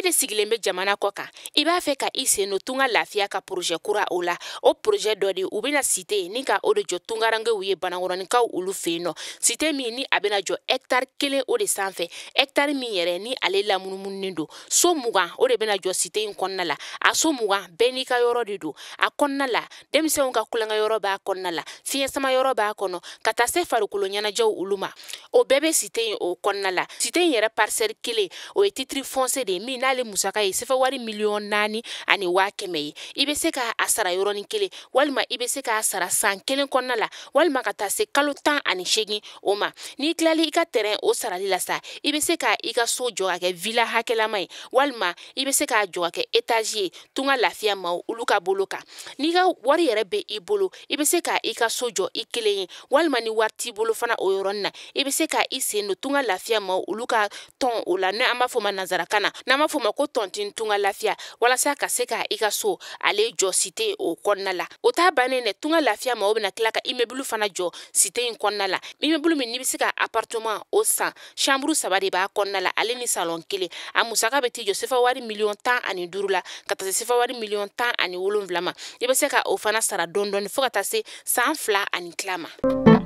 de sigilen bɛ jamana kɔ kan I b'a fɛ ka I sen no tunga lafiya ka projet kura o la o projet dɔ de u bɛna cité ni ka o de jɔ tungarangew ye banakɔrɔnikaw olu fɛ no cité min ni a bɛna jɔ hectare 1 o de sanfɛ hectare min yɛrɛ ni ale lamunumunnen do so 20 o de bɛna jɔ cité in kɔnɔna la a so 20 bɛɛ n'i ka yɔrɔ de do a kɔnɔna la denmisɛnw ka kulonkɛ yɔrɔ b'a kɔnɔna la fiɲɛ sama yɔrɔ b'a kɔnɔ ka taa se farikolo ɲɛnajɛw olu ma o bɛɛ bɛ cité in o kɔnɔna la cité in yɛrɛ parcelle 1 o ye titre foncier de min n'ale musaka ye sefa wari 4,000,000 ani 100,000 ye I bɛ se ka a sara yɔrɔnin kelen walima I bɛ se ka sara san 1 kɔnɔna la walima ka taa se kalo 18 o ma n'i tilali I ka terrain o sarali la sa I bɛ se ka I ka so jɔ ka kɛ villa hakɛlama ye walima I bɛ se ka jɔ ka kɛ étage ye tunga lafiya ma olu ka bolo kan n'i ka wari yɛrɛ bɛ I bolo I bɛ se ka I ka so jɔ I kelen ye walima ni wari t'i bolo fana o yɔrɔnin na I bɛ se ka I sen no tunga lafiya ma olu ka tɔn o la n'an b'a fɔ ma nanzarakan na n'an b'a fɔ ma ko tɔntin tunga lafiya walasa ka se ka I ka so ale jɔ cité o kɔnɔna la o t'a bannen dɛ tunga lafiya ma o bɛna tila ka immeuble fana jɔ cité in kɔnɔna la immeuble min n'i bɛ se ka appartement o san chambre 3 de b'a kɔnɔna la ale ni salon 1 a musaka bɛ t'i jɔ sefa wari 15,000,000 la ka taa se sefa wari 17,000,000 ma I bɛ se ka o fana sara dɔɔni fo ka taa se san 2 ani tila ma.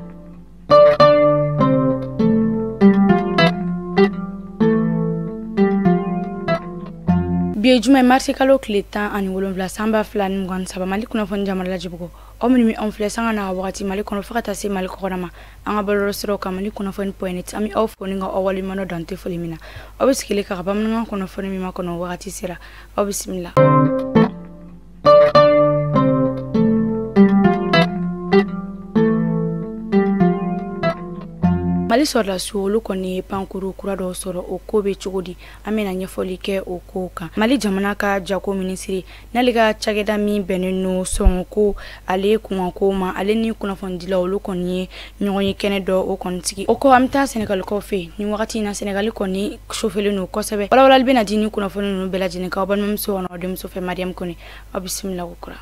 Bi juma marché kalo kile 10 ani 7 samba fila ni 27 Mali kunnafoni jamana lajibugo o minnu an filɛ sanga na wagati Mali kɔnɔ fo ka taa se Mali kɔkɔrɔma an ka balolɔ siraw kan Mali kunnafoni.net ami aw fo ni ka aw waliɲuman dɔn tɛ foli min na aw bɛ sigile ka bamanankan kunnafoni min ma kɔnɔ wagati sera aw bisimila. Mali sɔrɔla su olu kɔni ye pankuru kura dɔw sɔrɔ o ko bɛ cogo di an bɛna ɲɛfɔli kɛ o ko kan Mali jamana ka jako minisiri n'ale ka cakɛda min bɛnnen no sɔngɔko ale kunkanko ma ale ni kunnafonidilaw olu kɔni ye ɲɔgɔn ye kɛnɛ dɔ o kɔni sigi o ko an bɛ taa Senegalikaw fɛ ni wagati in na Senegali kɔni chauffelen no kosɛbɛ walawalali bɛna di ni kunnafoni ninnu bɛɛ lajɛlen kan aw balimamuso kɔnɔ denmuso fɛ Mariam Kone aw bisimila ko kura.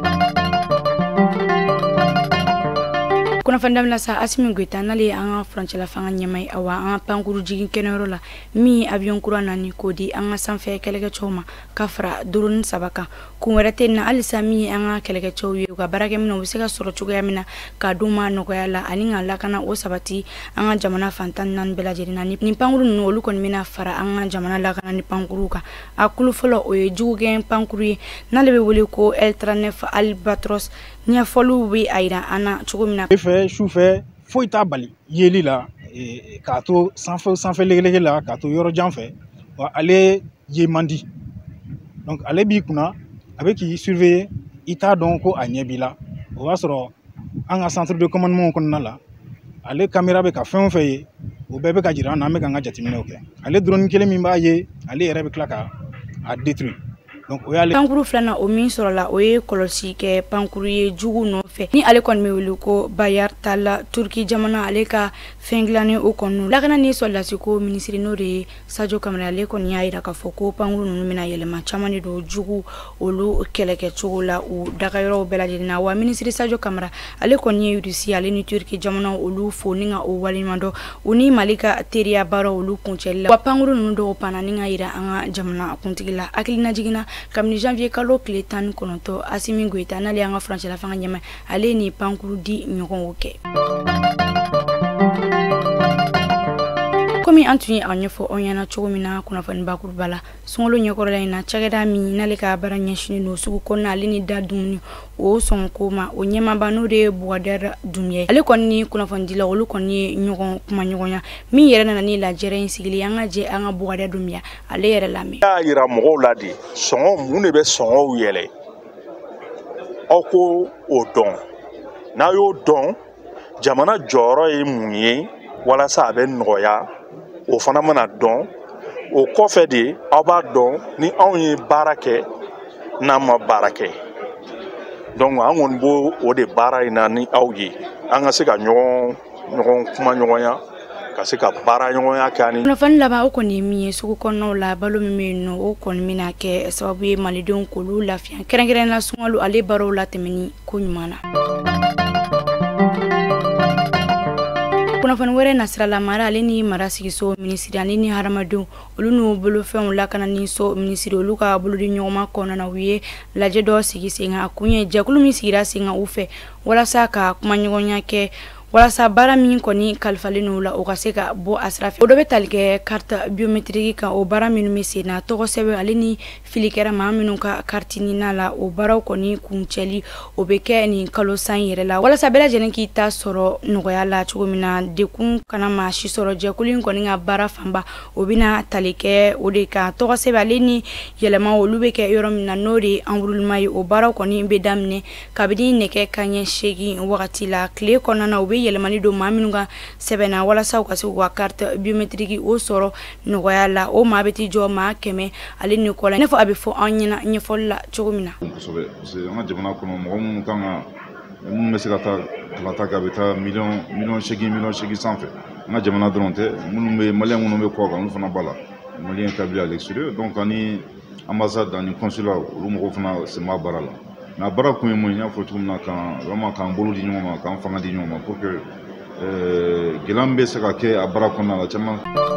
Kunnafoni damina sa Asimi Goita n'ale an ka furancɛla fanga ɲɛma awa an ka pankuru jigin kɛnɛyɔrɔ la min avion kura nani ko di an ka sanfɛ kɛlɛkɛcɛw ma ka fara drone 3 kan kun wɛrɛ tɛ na halisa min an ka kɛlɛkɛcɛw ye u ka baarakɛminɛw bɛ se ka sɔrɔ cogoya min na ka d'u ma nɔgɔya la ani ka lakana o sabati an ka jamana fantan 4 bɛɛ lajɛlen na ni pankuru ninnu olu kɔni bɛna fara an ka jamana lakana ni pankuru kan a kulu fɔlɔ o ye jugugɛn pankuru ye n'ale bɛ wele ko L39 Albatros ɲɛfɔliw bɛ a yira an na cogo min na sufɛ foyi t'a bali yeli la k'a to sanfɛ legelege la k'a to yɔrɔ jan fɛ wa ale ye man di donc ale b'i kunna a bɛ k'i surveiller I t'a dɔn ko a ɲɛ b'i la o b'a sɔrɔ an ka centre de commandement kɔnɔna la ale caméra bɛ ka fɛn o fɛn ye o bɛɛ bɛ ka jira an na an bɛ ka an ka jateminɛw kɛ ale drone kelen min b'a ye ale yɛrɛ bɛ tila ka a détruire. Pankuru filanan o min sɔrɔla o ye kɔlɔsi kɛ pankuru ye jugu nɔfɛ ni ale kɔni bɛ wele ko Bayar Talla Turki jamana ale ka fɛn dilannen o kɔnɔ lakana ni sɔrɔlasi ko minisiri n'o de ye Sadio Kamara ale kɔni y'a yira k'a fɔ ko pankuru ninnu bɛna yɛlɛma caman de don jugu olu kɛlɛkɛcogo la u dagayɔrɔw bɛɛ lajɛlen na wa minisiri Sadio Kamara ale kɔni ye Russie ale ni Turki jamana olu fo ni ka o waliɲuman dɔn u ni Mali ka teriya baaraw olu kuncɛli la wa pankuru ninnu dɔw panna ni ka yira an ka jamana kuntigi la hakilina jiginna kabini janvier kalo kile 19 Asimi Goita n'ale an ka furancɛla fanga ɲɛma ale ni pankuru di ɲɔgɔn kɛ komi an tun ye a ɲɛfɔ aw ɲɛna cogo min na kunnafoni bakuruba la sunkalo ɲɛkɔrɔla in na cakɛda min n'ale ka baara ɲɛsinnen don sugu kɔnɔna ale ni da dumuni o sɔngɔko ma o ɲɛmaba n'o de ye Bougadar Doumbia ale kɔni ni kunnafonidilaw olu kɔni ye ɲɔgɔn kuma ɲɔgɔnya min yɛrɛ nana ni lajɛrɛ in sigili an ka jɛ an ka Bougadar Doumbia ale yɛrɛ lamɛn y'a yira mɔgɔw la de sɔngɔ mun de bɛ sɔngɔw yɛlɛ aw ko o dɔn n'a y'o dɔn jamana jɔyɔrɔ ye mun ye walasa a bɛ nɔgɔya o fana mana dɔn o kɔfɛ de aw b'a dɔn ni anw ye baara kɛ n'an ma baara kɛ donc an kɔni b'o o de baara in na ni aw ye an ka se ka ɲɔgɔn kuma ɲɔgɔnya ka se ka baara ɲɔgɔnya kɛ ani kunnafoni laban o kɔni ye min ye sugu kɔnɔnaw la balo min bɛ yen nɔ o kɔni bɛna kɛ sababu ye malidenw k'olu lafiya kɛrɛnkɛrɛnnenya sunkalo ale baaraw la tɛmɛni ko ɲuman na kunnafoni wɛrɛ nasirala mara ale ni marasigiso minisiri ale ni hadamadenw olu n'u bolofɛnw lakana ni so minisiri olu ka bolodi ɲɔgɔnma kɔnɔna u ye lajɛ dɔ sigi sen kan a kun ye jɛkulu min sigira sen kan u fɛ walasa ka kuma ɲɔgɔnya kɛ walasa baara min kɔni kalifalen n'u la o ka se ka bɔ a sira fɛ o dɔ bɛ tali kɛ carte biométrique kan o baara minnu bɛ sen na tɔgɔ sɛbɛn ale ni fili kɛra maa minnu ka carte ɲinina la o baaraw kɔni kuncɛli o bɛ kɛ nin kalo san yɛrɛ la walasa bɛɛ lajɛlen k'i ta sɔrɔ nɔgɔya la cogo min na dekun kana maa si sɔrɔ jɛkulu in kɔni ka baara fanba o bɛna tali kɛ o de kan tɔgɔ sɛbɛn ale ni yɛlɛma olu bɛ kɛ yɔrɔ min na n'o de ye enrôlement ye o baaraw kɔni bɛ daminɛ kabini nɛgɛ kanɲɛ 8 wagati la tile kɔnɔna u bɛ yɛlɛmani don maa minnu ka sɛbɛnna walasa u ka se k'u ka carte biométrique o sɔrɔ nɔgɔya la o maa bɛ t'i jɔ maa 100 ale ni kɔ la i n'a fɔ a bɛ fɔ an ɲɛna ɲɛfɔli la cogo min na. kosɛbɛ parce que an ka jamana kɔnɔ mɔgɔ minnu kan ka minnu bɛ se ka taa kalata kɛ a bɛ taa miliyɔn 8 sanfɛ an ka jamana dɔrɔn tɛ minnu bɛ maliyɛn minnu bɛ kɔ kan olu fana b'a la maliyɛn établis à l'extérieur donc ani ambassade ani consulat olu mɔgɔw fana sen b'a baara la. Mais a baara kun ye mun ye n y'a fɔ cogo min na k'an bolo di ɲɔgɔn ma k'an fanga di ɲɔgɔn ma pour que gɛlɛya bɛ se ka kɛ a baara kɔnɔna la caman.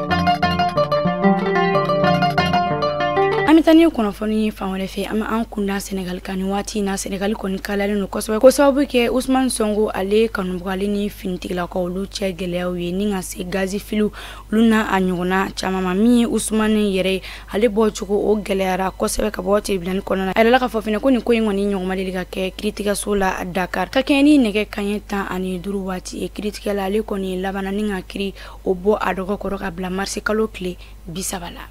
An bɛ taa ni kunnafoni fan wɛrɛ fɛ an bɛ an kunda Senegal kan nin waati in na Senegal kɔni kalalen don kosɛbɛ ko sababu kɛ Ousmane Sonko ale kanubaga ale ni finitigilakaw olu cɛ gɛlɛyaw ye ni ka se gazi filiw olu n'a a ɲɔgɔnna caman ma min ye Ousmane yɛrɛ ye ale bɔcogo o gɛlɛyara kosɛbɛ ka bɔ tribunal kɔnɔna a yɛrɛ ka fɔ fɛnɛ ko nin ko in kɔni ɲɔgɔnma deli ka kɛ kiiritigɛso la Dakar ka kɛɲɛ ni nɛgɛ kanɲɛ 15 waati ye kiiritigɛla ale kɔni labanna ni ka kiiri o bɔ a dɔgɔkɔrɔ ka bila mars kalo tile 30 la.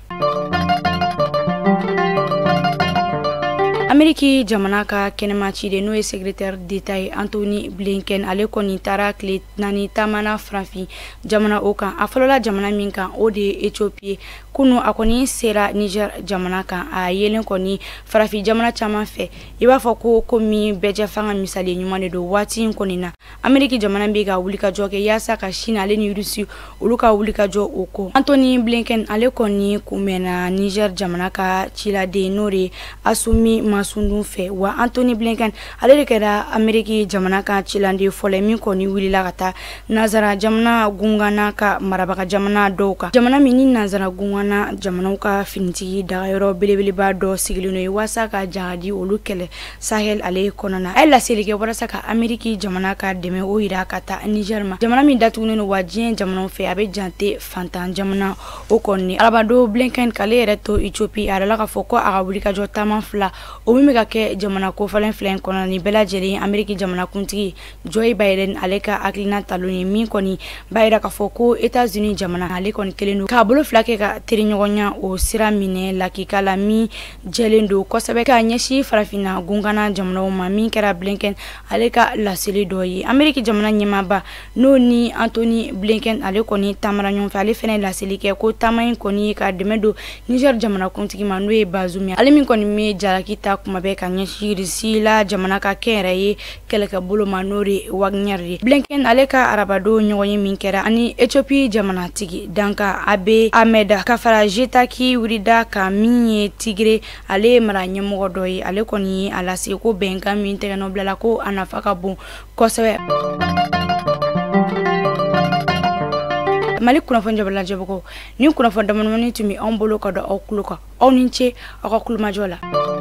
Ameriki jamana ka kɛnɛmaci de n'o ye secrétaire d'État ye Anthony Blinken ale kɔni taara tile 4 taamana farafin jamana o kan a fɔlɔla jamana min kan o de ye Éthiopie kunu a kɔni sera Niger jamana kan a yelen kɔni farafin jamana caman fɛ i b'a fɔ ko komi bɛɛ fanga misali ɲuman de don waati in kɔni na Ameriki jamana bɛ ka wuli ka jɔ kɛ yaasa ka Chine ale ni Russie olu ka wuli ka jɔ o ko Anthony Blinken ale kɔni kunbɛnna Niger jamana ka ciladen n'o de Assimi Masundun fɛ wa Anthony Blinken ale de kɛra Ameriki jamana ka cilande fɔlɔ min kɔni wulila ka taa Nazara jamana gungana ka marabaga jamana dɔw kan jamana min ni Nazara gungana jamanaw ka finitigi dagayɔrɔ belebeleba dɔ sigilen ye waasa ka jagadi olu kɛlɛ Sahel ale kɔnɔna a ye laseli kɛ walasa ka Ameriki jamana ka dɛmɛ o yira ka taa Niger ma jamana min datugunen don wa diɲɛ jamanaw fɛ a bɛ jante fantan jamana o kɔni arabado Blinken k'ale yɛrɛ to Ethiopie a yɛrɛ ka fɔ ko a ka wuli ka jɔ taama fila o min bɛ ka kɛ jamana kofalen filɛ in kɔnɔ ni bɛɛ lajɛlen Ameriki jamana kuntigi Joe Biden ale ka hakilina talon ye min kɔni b'a yira ka fɔ ko États-Unis jamana ale kɔni kelen don k'a bolo fila kɛ ka teri ɲɔgɔnya o sira minɛ lakika la min jɛlen don kosɛbɛ ka ɲɛsin farafinna gungana jamanaw ma min kɛra Blinken ale ka laseli dɔ ye Ameriki jamana ɲɛmaaba n'o ni Anthony Blinken ale kɔni taamara ɲɔgɔn fɛ ale fɛnɛ laseli kɛ ko taama in kɔni ye ka dɛmɛ don Niger jamana kuntigi ma n'o ye Bazoum ale min kɔni bɛ jalaki ta kuma bɛɛ ka ɲɛsin Russie la jamana ka kɛn yɛrɛ ye kɛlɛkɛbolo ma n'o de Wagner ye Blinken ale ka arabado ɲɔgɔn ye min kɛra ani Ethiopie jamana tigi Danka Abe Ahmed ka fara Jetaki wurida ka min ye Tigre ale mara ɲɛmɔgɔ dɔ ye ale kɔni ye a lase ko bɛnkan min tɛgɛnɔ bilala ko a nafa ka bon kosɛbɛ. Mali kunnafoni jabala jabako ni kunnafoni damadamani tun bɛ anw bolo ka don aw tulo kan aw ni ce aw ka kulumajɔ la.